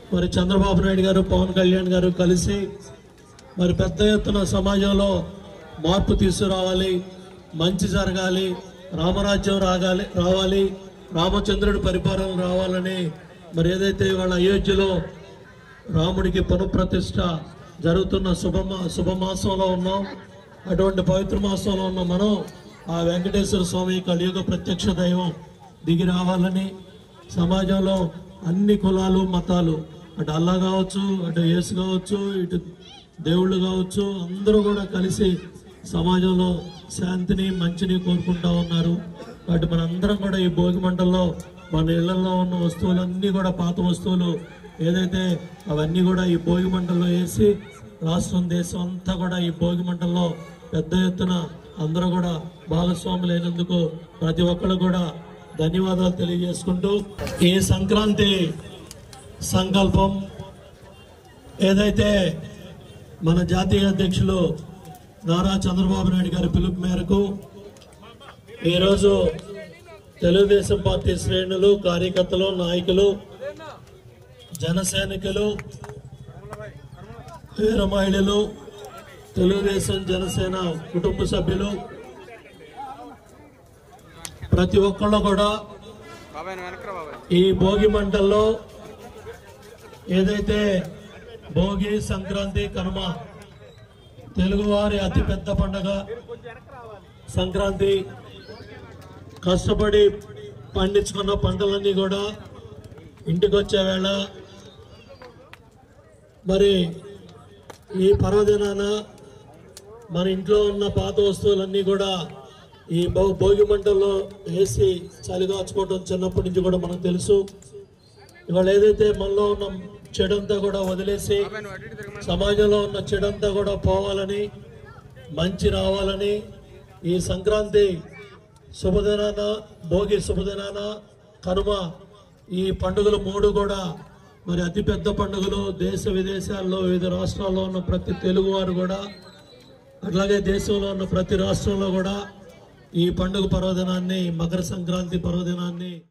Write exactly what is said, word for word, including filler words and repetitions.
మరి చంద్రబాబు నాయుడు గారు పవన్ కళ్యాణ్ గారు కలిసి మరి పెద్ద ఎత్తున సమాజంలో మార్పు తీసుకురావాలి, మంచి జరగాలి, రామరాజ్యం రాగాలి రావాలి రామచంద్రుడి పరిపాలన రావాలని మరి ఏదైతే వాళ్ళ అయోధ్యలో రాముడికి పునఃప్రతిష్ఠ జరుగుతున్న శుభమా శుభమాసంలో ఉన్నాం. అటువంటి పవిత్ర మాసంలో ఉన్న మనం ఆ వెంకటేశ్వర స్వామి కలియుగ ప్రత్యక్ష దైవం దిగి రావాలని, సమాజంలో అన్ని కులాలు మతాలు, అటు అల్లా కావచ్చు, అటు యేసు కావచ్చు, ఇటు దేవుళ్ళు కావచ్చు, అందరూ కూడా కలిసి సమాజంలో శాంతిని మంచిని కోరుకుంటా ఉన్నారు. కాబట్టి మనందరం కూడా ఈ భోగి మంటల్లో మన ఇళ్లలో ఉన్న వస్తువులన్నీ కూడా పాత వస్తువులు ఏదైతే అవన్నీ కూడా ఈ భోగి మంటల్లో వేసి రాష్ట్రం దేశం అంతా కూడా ఈ భోగి మంటల్లో పెద్ద ఎత్తున అందరూ కూడా భాగస్వాములైనందుకు ప్రతి ఒక్కరు కూడా ధన్యవాదాలు తెలియజేసుకుంటూ, ఈ సంక్రాంతి సంకల్పం ఏదైతే మన జాతీయ అధ్యక్షులు నారా చంద్రబాబు నాయుడు గారి పిలుపు మేరకు ఈరోజు తెలుగుదేశం పార్టీ శ్రేణులు, కార్యకర్తలు, నాయకులు, జన సైనికులు, వీర మహిళలు, తెలుగుదేశం జనసేన కుటుంబ సభ్యులు ప్రతి ఒక్కళ్ళు కూడా ఈ భోగి మంటల్లో ఏదైతే భోగి, సంక్రాంతి, కనుమ తెలుగువారి అతిపెద్ద పండుగ సంక్రాంతి, కష్టపడి పండించుకున్న పంటలన్నీ కూడా ఇంటికి వచ్చే వేళ మరి ఈ పర్వదినాన మన ఇంట్లో ఉన్న పాత వస్తువులన్నీ కూడా ఈ భోగి మంటల్లో వేసి చలిగాచుకోవడం చిన్నప్పటి నుంచి కూడా మనకు తెలుసు. ఇవాళ ఏదైతే మనలో ఉన్న చెడంతా కూడా వదిలేసి సమాజంలో ఉన్న చెడంతా కూడా పోవాలని, మంచి రావాలని ఈ సంక్రాంతి శుభదినాన, భోగి శుభదినాన, కనుమ ఈ పండుగలు మూడు కూడా మరి అతిపెద్ద పండుగలు. దేశ విదేశాల్లో వివిధ రాష్ట్రాల్లో ఉన్న ప్రతి తెలుగు వారు కూడా, అట్లాగే దేశంలో ఉన్న ప్రతి రాష్ట్రంలో కూడా ఈ పండుగ పర్వదినాన్ని, మకర సంక్రాంతి పర్వదినాన్ని